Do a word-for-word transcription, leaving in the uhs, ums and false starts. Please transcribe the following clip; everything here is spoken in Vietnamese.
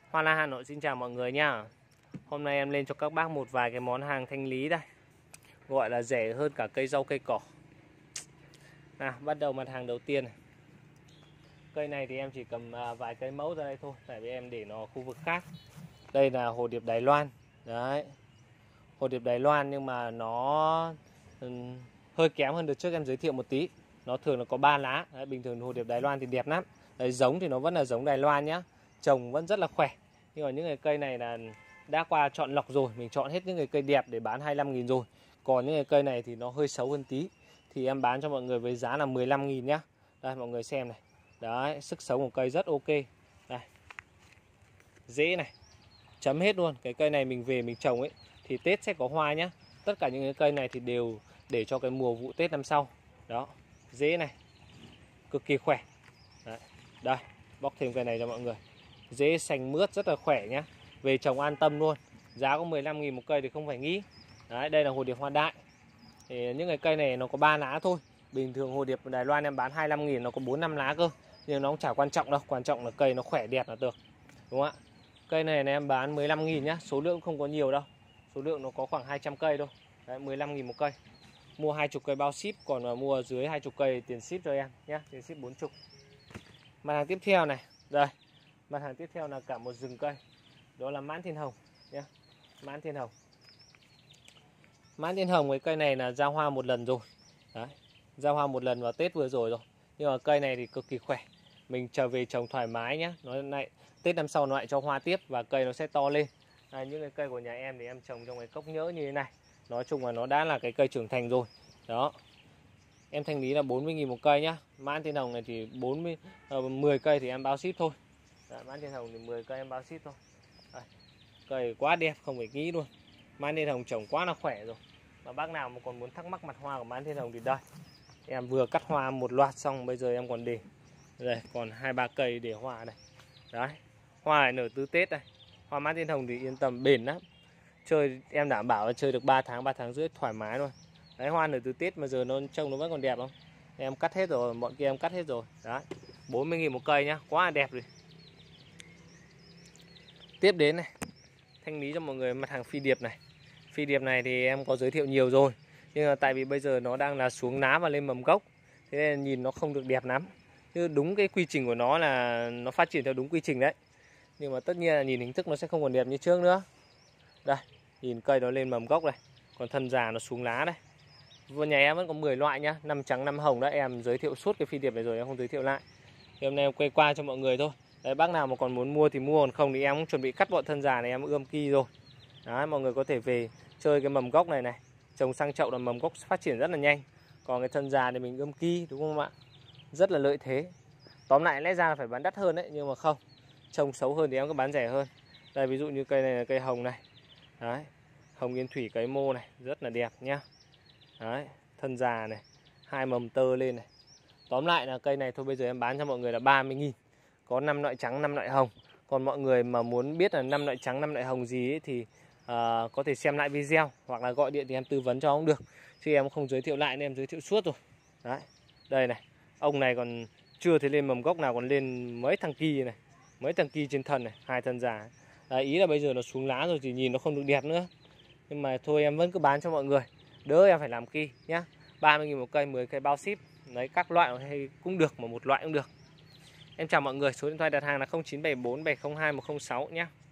Hoa Lan Hà Nội xin chào mọi người nhá. Hôm nay em lên cho các bác một vài cái món hàng thanh lý đây, gọi là rẻ hơn cả cây rau cây cỏ. Nào, bắt đầu mặt hàng đầu tiên này. Cây này thì em chỉ cầm vài cây mẫu ra đây thôi, tại vì em để nó khu vực khác. Đây là hồ điệp Đài Loan. Đấy, hồ điệp Đài Loan nhưng mà nó um, hơi kém hơn đợt trước em giới thiệu một tí. Nó thường là có ba lá. Đấy, bình thường hồ điệp Đài Loan thì đẹp lắm. Đấy, giống thì nó vẫn là giống Đài Loan nhá, trồng vẫn rất là khỏe. Nhưng mà những cái cây này là đã qua chọn lọc rồi, mình chọn hết những cái cây đẹp để bán hai mươi lăm nghìn rồi. Còn những cái cây này thì nó hơi xấu hơn tí, thì em bán cho mọi người với giá là mười lăm nghìn nhá. Đây mọi người xem này. Đấy, sức sống của cây rất ok. Đây, rễ này chấm hết luôn. Cái cây này mình về mình trồng ấy thì Tết sẽ có hoa nhá. Tất cả những cái cây này thì đều để cho cái mùa vụ Tết năm sau. Đó, rễ này cực kỳ khỏe. Đấy, đây, bóc thêm cây này cho mọi người. Rễ xanh mướt rất là khỏe nhá. Về trồng an tâm luôn. Giá có mười lăm nghìn một cây thì không phải nghĩ. Đấy, đây là hồ điệp hoa đại. Thì những cái cây này nó có ba lá thôi. Bình thường hồ điệp Đài Loan em bán hai mươi lăm nghìn nó có bốn năm lá cơ. Nhưng nó cũng chả quan trọng đâu, quan trọng là cây nó khỏe đẹp là được. Đúng không ạ? Cây này, này em bán mười lăm nghìn nhá, số lượng không có nhiều đâu. Số lượng nó có khoảng hai trăm cây thôi. Đấy, mười lăm nghìn một cây. Mua hai mươi cây bao ship, còn mà mua dưới hai mươi cây tiền ship cho em nhá, tiền ship bốn mươi. Mặt hàng tiếp theo này, đây. Mặt hàng tiếp theo là cả một rừng cây. Đó là mãn thiên hồng nhá. Mãn thiên hồng. Mãn thiên hồng cái cây này là ra hoa một lần rồi. Đấy, ra hoa một lần vào Tết vừa rồi rồi. Nhưng mà cây này thì cực kỳ khỏe. Mình trở về trồng thoải mái nhá. Nó lại Tết năm sau nó lại cho hoa tiếp và cây nó sẽ to lên. Đây, những cái cây của nhà em thì em trồng trong cái cốc nhỡ như thế này. Nói chung là nó đã là cái cây trưởng thành rồi. Đó. Em thanh lý là bốn mươi nghìn một cây nhá. Mãn thiên hồng này thì bốn mươi uh, mười cây thì em báo ship thôi. Đấy, mãn thiên hồng thì mười cây em báo ship thôi. Đây, cây quá đẹp không phải nghĩ luôn. Mãn thiên hồng trồng quá là khỏe rồi. Mà bác nào mà còn muốn thắc mắc mặt hoa của mãn thiên hồng thì đây, em vừa cắt hoa một loạt xong, bây giờ em còn để đây, còn hai ba cây để hoa này. Đấy, hoa này nở tứ Tết này. Hoa mãn thiên hồng thì yên tâm bền lắm. Chơi em đảm bảo là chơi được ba tháng, ba tháng rưỡi thoải mái luôn. Đấy, hoa nở từ Tết mà giờ nó trông nó vẫn còn đẹp không? Em cắt hết rồi, bọn kia em cắt hết rồi. Đấy, bốn mươi nghìn một cây nhá, quá là đẹp rồi. Tiếp đến này, thanh lý cho mọi người mặt hàng phi điệp này. Phi điệp này thì em có giới thiệu nhiều rồi, nhưng mà tại vì bây giờ nó đang là xuống lá và lên mầm gốc, thế nên nhìn nó không được đẹp lắm. Chứ đúng cái quy trình của nó là nó phát triển theo đúng quy trình đấy. Nhưng mà tất nhiên là nhìn hình thức nó sẽ không còn đẹp như trước nữa. Đây, nhìn cây nó lên mầm gốc này, còn thân già nó xuống lá đây. Vườn nhà em vẫn có mười loại nhá, năm trắng năm hồng đã em giới thiệu suốt cái phi điệp này rồi, em không giới thiệu lại. Thì hôm nay em quay qua cho mọi người thôi. Đấy, bác nào mà còn muốn mua thì mua, còn không thì em cũng chuẩn bị cắt bọn thân già này em ươm ki rồi. Đấy, mọi người có thể về chơi cái mầm gốc này này, trồng sang chậu là mầm gốc phát triển rất là nhanh. Còn cái thân già thì mình ươm ki, đúng không ạ? Rất là lợi thế. Tóm lại lẽ ra là phải bán đắt hơn đấy, nhưng mà không, trông xấu hơn thì em cứ bán rẻ hơn. Đây, ví dụ như cây này là cây hồng này. Đấy, hồng yên thủy cấy mô này, rất là đẹp nhá. Đấy, thân già này, hai mầm tơ lên này. Tóm lại là cây này thôi bây giờ em bán cho mọi người là ba mươi nghìn. Có năm loại trắng, năm loại hồng. Còn mọi người mà muốn biết là năm loại trắng, năm loại hồng gì ấy, thì uh, có thể xem lại video hoặc là gọi điện thì em tư vấn cho cũng được. Chứ em không giới thiệu lại nên em giới thiệu suốt rồi. Đấy, đây này, ông này còn chưa thấy lên mầm gốc nào, còn lên mấy thằng kỳ này, mấy thằng kỳ trên thân này, hai thân già. Đấy, ý là bây giờ nó xuống lá rồi thì nhìn nó không được đẹp nữa. Nhưng mà thôi em vẫn cứ bán cho mọi người, đỡ em phải làm ki nhá. Ba mươi nghìn một cây, mười cây bao ship. Đấy, các loại hay cũng được mà một loại cũng được. Em chào mọi người, số điện thoại đặt hàng là không chín bảy bốn bảy không hai một không sáu nhé.